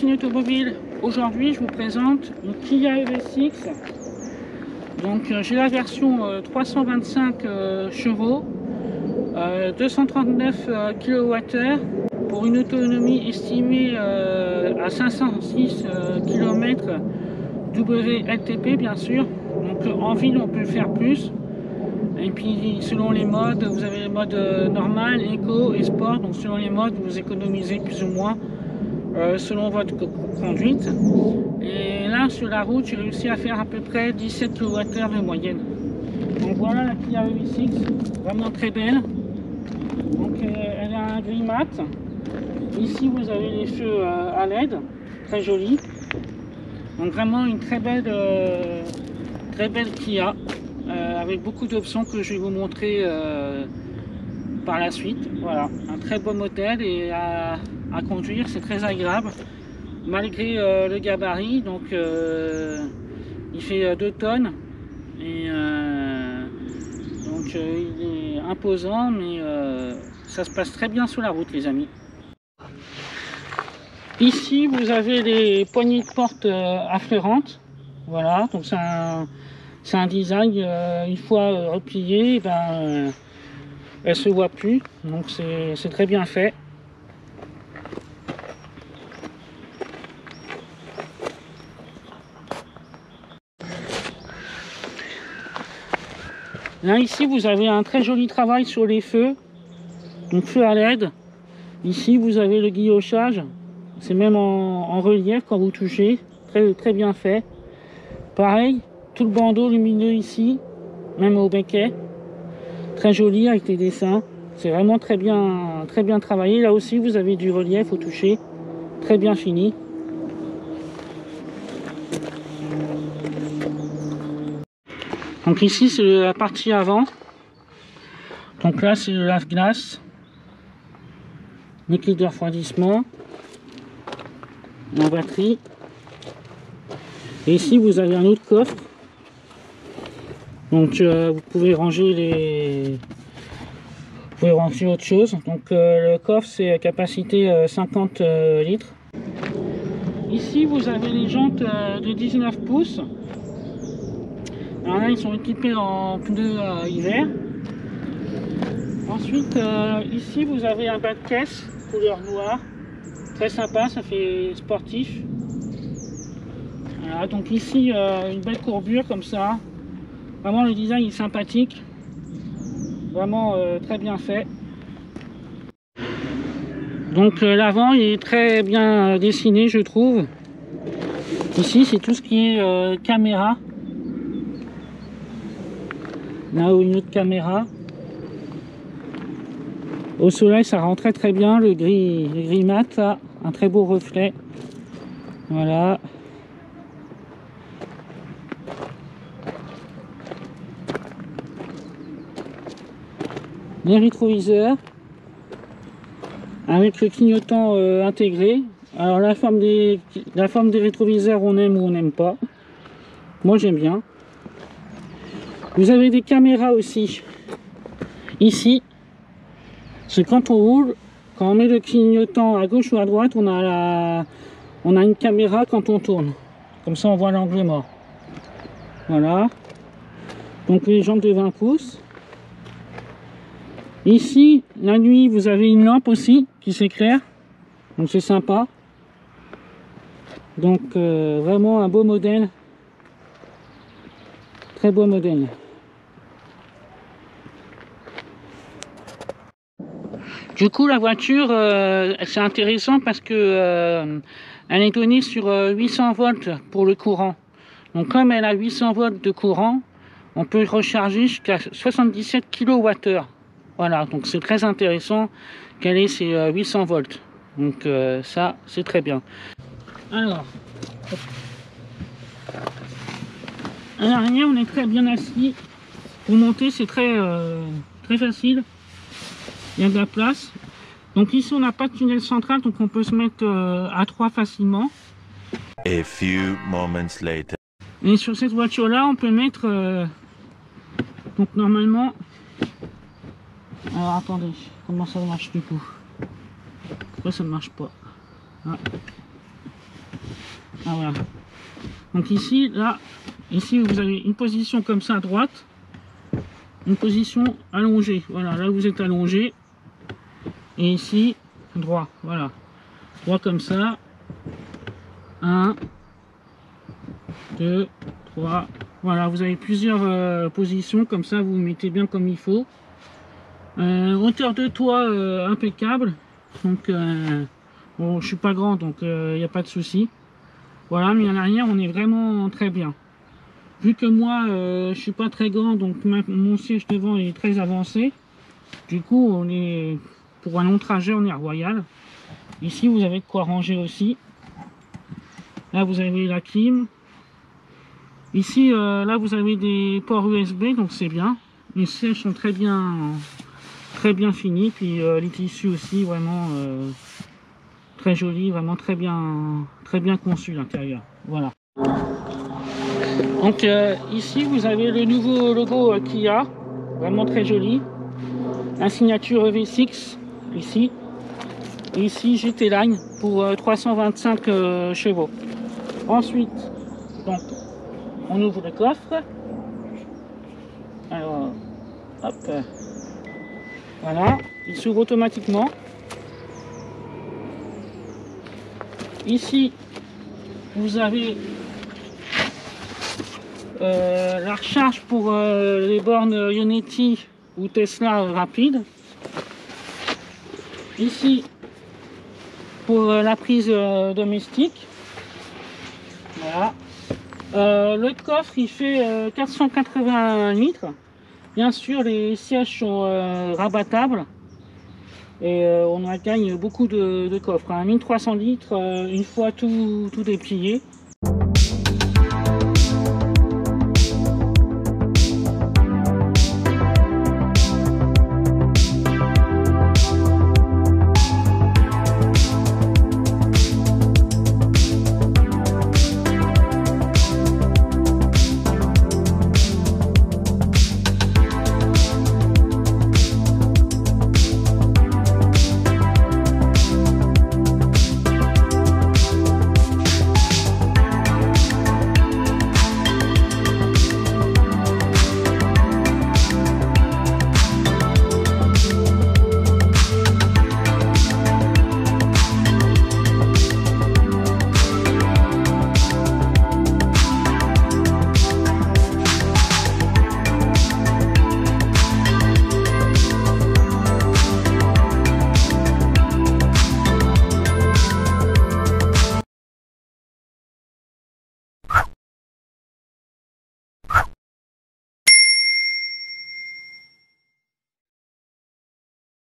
Racine Automobile. Aujourd'hui, je vous présente une Kia EV6. Donc, j'ai la version 325 chevaux, 239 kWh pour une autonomie estimée à 506 km WLTP, bien sûr. Donc, en ville, on peut faire plus. Et puis, selon les modes, vous avez les modes normal, éco et sport. Donc, selon les modes, vous économisez plus ou moins selon votre conduite. Et là, sur la route, j'ai réussi à faire à peu près 17 kWh de moyenne. Donc voilà la Kia EV6, vraiment très belle. Donc elle a un gris mat. Ici, vous avez les feux à LED, très jolis. Donc vraiment une très belle Kia, avec beaucoup d'options que je vais vous montrer par la suite. Voilà, un très beau modèle et à conduire, c'est très agréable malgré le gabarit. Donc il fait 2 tonnes et donc il est imposant, mais ça se passe très bien sur la route, les amis. Ici vous avez les poignées de porte affleurantes. Voilà, donc c'est un design, une fois repliée, elle se voit plus, donc c'est très bien fait. Là, ici, vous avez un très joli travail sur les feux, donc feu à LED. Ici, vous avez le guillochage, c'est même en relief quand vous touchez, très bien fait. Pareil, tout le bandeau lumineux ici, même au becquet, très joli avec les dessins. C'est vraiment très bien travaillé. Là aussi, vous avez du relief au toucher, très bien fini. Donc ici, c'est la partie avant. Donc là, c'est le lave-glace, liquide de refroidissement, en batterie. Et ici, vous avez un autre coffre. Donc vous pouvez ranger autre chose. Donc le coffre, c'est capacité 50 litres. Ici, vous avez les jantes de 19 pouces. Alors là, ils sont équipés en pneus hiver. Ensuite, ici, vous avez un bas de caisse couleur noire. Très sympa, ça fait sportif. Voilà, donc ici, une belle courbure comme ça. Vraiment, le design est sympathique. Vraiment très bien fait. Donc l'avant est très bien dessiné, je trouve. Ici, c'est tout ce qui est caméra. Là où une autre caméra. Au soleil, ça rend très bien. Le gris mat, là, un très beau reflet. Voilà. Les rétroviseurs avec le clignotant intégré. Alors la forme des rétroviseurs, on aime ou on n'aime pas. Moi, j'aime bien. Vous avez des caméras aussi ici. C'est quand on roule, quand on met le clignotant à gauche ou à droite, on a une caméra quand on tourne. Comme ça, on voit l'angle mort. Voilà. Donc les jantes de 20 pouces. Ici, la nuit, vous avez une lampe aussi qui s'éclaire. Donc c'est sympa. Donc vraiment un beau modèle. Très beau modèle. Du coup, la voiture, c'est intéressant parce que elle est donnée sur 800 volts pour le courant. Donc comme elle a 800 volts de courant, on peut recharger jusqu'à 77 kWh. Voilà, donc c'est très intéressant qu'elle ait ces 800 volts. Donc ça, c'est très bien. Alors, à l'arrière, on est très bien assis. Pour monter, c'est très facile. Il y a de la place. Donc ici, on n'a pas de tunnel central, donc on peut se mettre à 3 facilement. A few moments later. Et sur cette voiture-là, on peut mettre... donc normalement... Alors attendez, comment ça marche du coup? Pourquoi ça ne marche pas? Ah. Ah, voilà. Donc ici, là, ici vous avez une position comme ça à droite, une position allongée. Voilà, là vous êtes allongé. Et ici, droit. Voilà. Droit comme ça. 1, 2, 3. Voilà, vous avez plusieurs positions. Comme ça, vous vous mettez bien comme il faut. Hauteur de toit impeccable. Donc, bon, je suis pas grand, donc il n'y a pas de souci. Voilà, mais en arrière, on est vraiment très bien. Vu que moi, je suis pas très grand, donc mon siège devant est très avancé. Du coup, on est pour un long trajet, on est à Royal. Ici, vous avez de quoi ranger aussi. Là, vous avez la clim. Ici, là, vous avez des ports USB, donc c'est bien. Les sièges sont très bien finis. Puis les tissus aussi, vraiment très jolis, vraiment très bien conçu l'intérieur. Voilà. Donc ici, vous avez le nouveau logo Kia, vraiment très joli. La signature V6 ici. Et ici, GT Line pour 325 chevaux. Ensuite, donc, on ouvre le coffre. Alors, hop, voilà, il s'ouvre automatiquement. Ici, vous avez la recharge pour les bornes Ionity ou Tesla rapide. Ici, pour la prise domestique. Voilà. Le coffre, il fait 480 litres. Bien sûr, les sièges sont rabattables. Et on gagne beaucoup de coffres. 1300 litres une fois tout déplié.